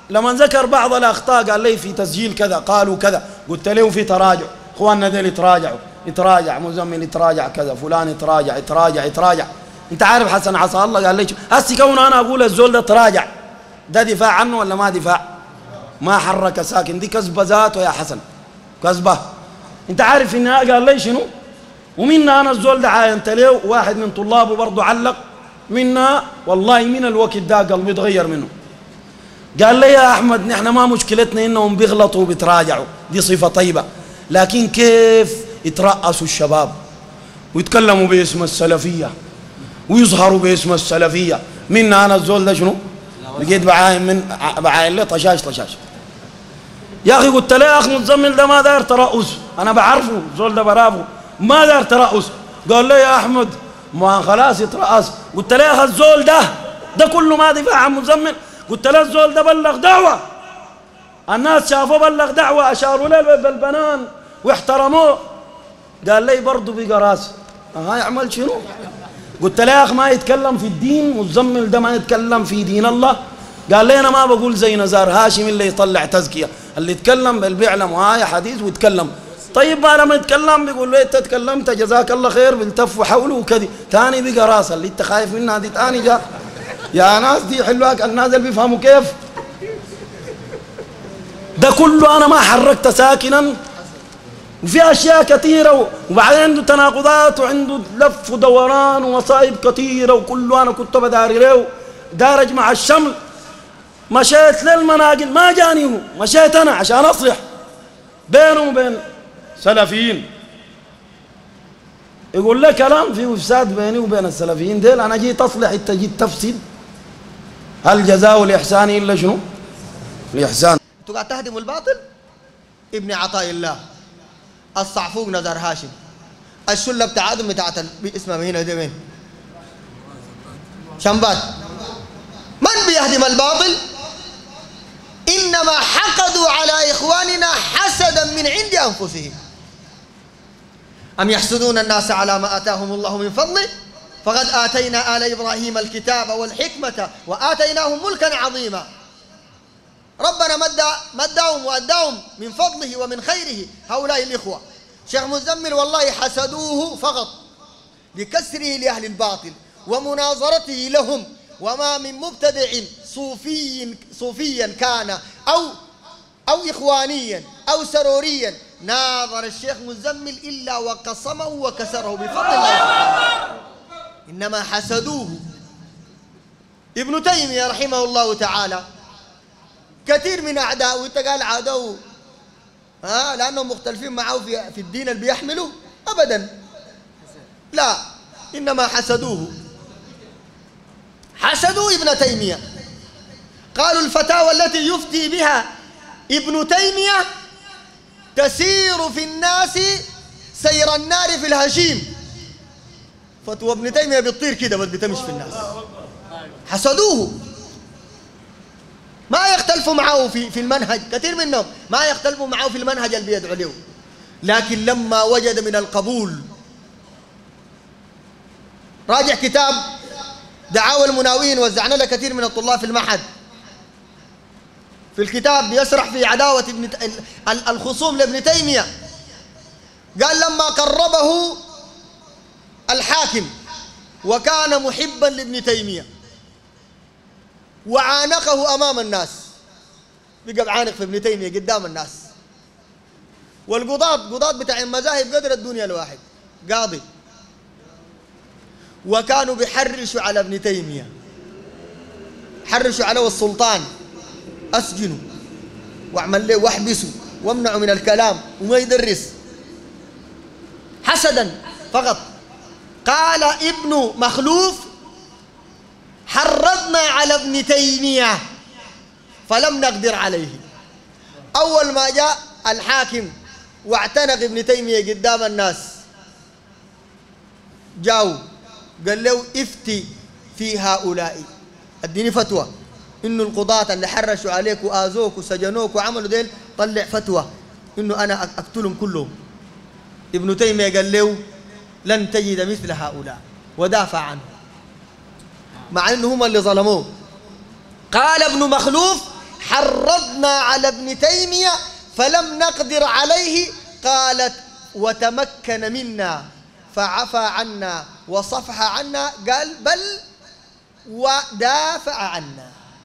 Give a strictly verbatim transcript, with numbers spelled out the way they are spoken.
لما ذكر بعض الأخطاء قال لي في تسجيل كذا قالوا كذا، قلت له في تراجع، إخواننا ديل يتراجعوا، يتراجع مزمل يتراجع كذا، فلان يتراجع يتراجع يتراجع. أنت عارف حسن عصا الله قال لي هسي كون أنا أقول الزول ده تراجع، ده دفاع عنه ولا ما دفاع؟ ما حرك ساكن، دي كذبة ذاته يا حسن، كذبة. أنت عارف إن قال لي شنو؟ ومنا أنا الزول ده عاينت له، واحد من طلابه برضه علق منا، والله من الوقت ده قلبي اتغير منه. قال لي يا أحمد نحن ما مشكلتنا إنهم بيغلطوا وبيتراجعوا، دي صفة طيبة، لكن كيف يترأسوا الشباب ويتكلموا باسم السلفية ويظهروا باسم السلفية؟ منا أنا الزول ده شنو؟ بقيت بعاين من بعاين له طشاش طشاش. يا أخي قلت له يا أخي متزمل ده ما داير ترأس، أنا بعرفه الزول ده برافه، ما داير ترأس. قال لي يا أحمد ما خلاص يترأس. قلت له يا أخي الزول ده ده كله ما دفاع عن متزمل. قلت له الزول ده بلغ دعوة، الناس شافوه بلغ دعوة، أشاروا له بالبنان واحترموه. قال لي برضه بقى راسي ها يعمل شنو؟ قلت له يا أخي ما يتكلم في الدين، متزمل ده ما يتكلم في دين الله. قال لي أنا ما بقول زي نزار هاشم اللي يطلع تزكية، اللي يتكلم بل بيعلم وهاي حديث ويتكلم. طيب ما لما يتكلم بيقول له انت تكلمت جزاك الله خير، بيلتف حوله وكذا، ثاني بقى راسه اللي انت خايف منها دي ثاني جاء. يا ناس دي حلوك، الناس اللي بيفهموا كيف. ده كله انا ما حركت ساكنا، وفي اشياء كثيره، وبعدين عنده تناقضات وعنده لف ودوران ومصايب كثيره، وكله انا كنت بداري له دارج مع الشمل. مشيت للمناقل ما جاني هو، مشيت انا عشان اصلح بينه وبين سلفيين. يقول لك كلام فيه افساد بيني وبين السلفيين ديل، انا جيت اصلح انت جيت تفسد. هل جزاء الاحسان الا شنو؟ الاحسان. انتوا قاعد تهدموا الباطل. ابن عطاء الله، الصعفوق نزار هاشم، الشله بتاعتهم بتاعت اسمها هنا دي وين؟ شمبات. من بيهدم الباطل؟ إنما حقدوا على إخواننا حسدا من عند أنفسهم. أم يحسدون الناس على ما آتاهم الله من فضله فقد آتينا آل إبراهيم الكتاب والحكمة وآتيناهم ملكا عظيما. ربنا مد مدهم وأداهم من فضله ومن خيره هؤلاء الإخوة. شيخ مزمل والله حسدوه فقط لكسره لأهل الباطل ومناظرته لهم، وما من مبتدع صوفي صوفيا كان أو أو إخوانيا أو سروريا ناظر الشيخ مزمل إلا وقصمه وكسره بفضل الله. إنما حسدوه. ابن تيمية رحمه الله تعالى كثير من أعداءه، أنت قال عادوه ها لأنهم مختلفين معه في في الدين اللي بيحمله؟ أبدا لا، إنما حسدوه. حسدوا ابن تيمية، قالوا الفتاوى التي يفتي بها ابن تيمية تسير في الناس سير النار في الهشيم. فتوى ابن تيمية بتطير كده بس بتمشي في الناس. حسدوه، ما يختلفوا معه في في المنهج، كثير منهم ما يختلفوا معه في المنهج اللي بيدعو له، لكن لما وجد من القبول. راجع كتاب دعاوى المناوين وزعنا له كثير من الطلاب في المعهد. في الكتاب بيشرح في عداوة ابن الخصوم لابن تيمية. قال لما قربه الحاكم وكان محبا لابن تيمية وعانقه أمام الناس، بقى بعانق في ابن تيمية قدام الناس، والقضاة قضاة بتاع المذاهب قدر الدنيا الواحد قاضي، وكانوا بيحرشوا على ابن تيمية، حرشوا عليه السلطان، أسجنوا واعمل له واحبسوا وامنعوا من الكلام وما يدرس حسدا فقط. قال ابن مخلوف حرضنا على ابن تيمية فلم نقدر عليه. أول ما جاء الحاكم واعتنق ابن تيمية قدام الناس جاو قال له افتي في هؤلاء، اديني فتوى انه القضاة اللي حرشوا عليك وآذوك وسجنوك وعملوا ديل طلع فتوى انه انا اقتلهم كلهم. ابن تيمية قال له لن تجد مثل هؤلاء ودافع عنه مع انه هم اللي ظلموه. قال ابن مخلوف حرضنا على ابن تيمية فلم نقدر عليه، قالت وتمكن منا فعفى عنا وصفح عنا، قال بل ودافع عنا.